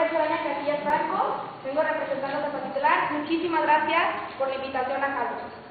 es Soraya Casillas Franco, vengo representando a Zapatitlán. Muchísimas gracias por la invitación a Carlos.